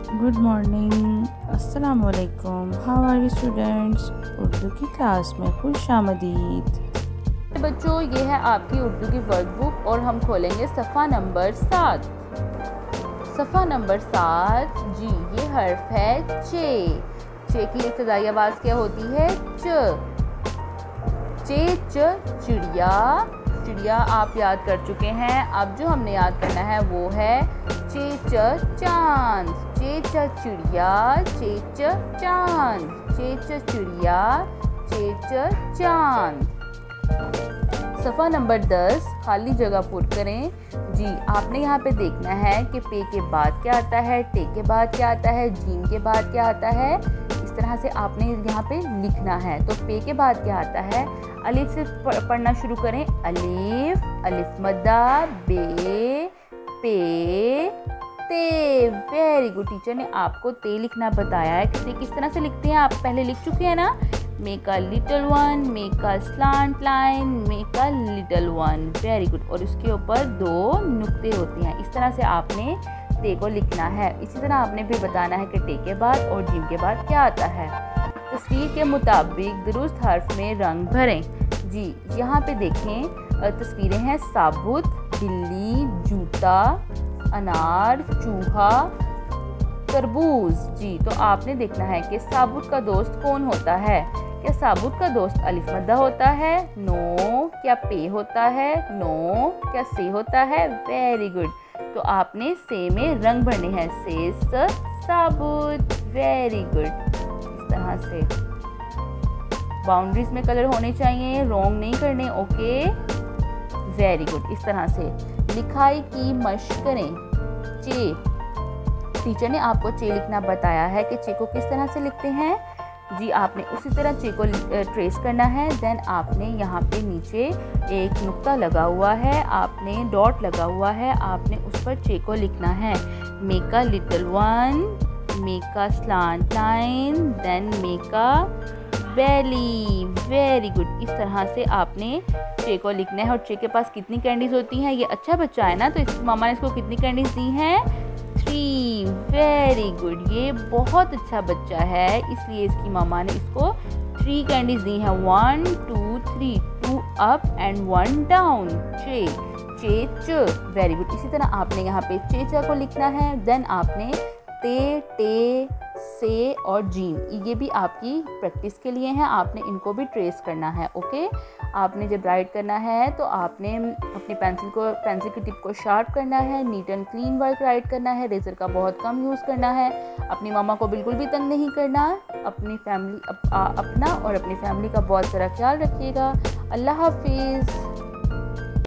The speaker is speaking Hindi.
गुड मॉर्निंग, अस्सलाम वालेकुम। How are you students? Urdu की क्लास में खुश आमदीद। बच्चों, ये है आपकी उर्दू की वर्कबुक और हम खोलेंगे सफ़ा नंबर 7। सफ़ा नंबर 7 जी, ये हर्फ है चे। चे की इब्तिदाई आवाज़ क्या होती है? च। चे च चिड़िया। चिड़िया आप याद कर चुके हैं। अब जो हमने याद करना है वो है चे च चांद। चे च चिड़िया, चे च चांद। चे च चिड़िया, चे च चांद। सफ़ा नंबर 10 खाली जगह पुर करें। जी, आपने यहाँ पे देखना है कि पे के बाद क्या आता है, टे के बाद क्या आता है, जीम के बाद क्या आता है। इस तरह से आपने यहाँ पे लिखना है। तो पे के बाद क्या आता है? अलिफ से पढ़ना शुरू करें। अलिफ, अलिफ मद्दा, बे, पे, ते। Very good. टीचर ने आपको ते लिखना बताया है कि ते किस तरह से लिखते हैं, आप पहले लिख चुके हैं ना। Make a little one, make a slant line, make a little one. Very good. और उसके ऊपर 2 नुक्ते होते हैं। इस तरह से आपने ते को लिखना है। इसी तरह आपने फिर बताना है कि टे के बाद और जीम के बाद क्या आता है। तस्वीर के मुताबिक दुरुस्त हर्फ में रंग भरें। जी, यहाँ पे देखें तस्वीरें हैं साबुत, बिल्ली, जूता, अनार, चूहा, तरबूज। जी, तो आपने देखना है कि साबुत का दोस्त कौन होता है। क्या साबुत का दोस्त अलिफ मद्दा होता है? नो। क्या पे होता है? नो। क्या से होता है? Very good. तो आपने से में रंग भरने हैं। से साबुत। Very good. इस तरह से बाउंड्रीज में कलर होने चाहिए, रॉन्ग नहीं करने। Okay, very good. इस तरह से लिखाई की मशक करें। चे, टीचर ने आपको चे लिखना बताया है कि चे को किस तरह से लिखते हैं। जी, आपने उसी तरह चे को ट्रेस करना है। देन आपने यहाँ पे नीचे एक नुक्ता लगा हुआ है, आपने डॉट लगा हुआ है, आपने उस पर चे को लिखना है। Make a little one, make a slant line, then make a belly. Very good. इस तरह से आपने चे को लिखना है। और चे के पास कितनी कैंडीज होती हैं? ये अच्छा बच्चा है ना, तो इस मामा ने इसको कितनी कैंडीज दी हैं? 3। Very good. ये बहुत अच्छा बच्चा है, इसलिए इसकी मामा ने इसको 3 कैंडीज दी हैं। 1 2 3, 2 अप एंड 1 डाउन। चे चे च। Very good. इसी तरह आपने यहाँ पे चे चा को लिखना है। देन आपने ते, टे, से और जीम, ये भी आपकी प्रैक्टिस के लिए हैं। आपने इनको भी ट्रेस करना है। ओके, आपने जब राइट करना है तो आपने अपनी पेंसिल की टिप को शार्प करना है। Neat and clean work write करना है। रेजर का बहुत कम यूज़ करना है। अपनी मामा को बिल्कुल भी तंग नहीं करना। अपनी फैमिली अपना और अपनी फैमिली का बहुत सारा ख्याल रखिएगा। अल्लाह हाफिज़।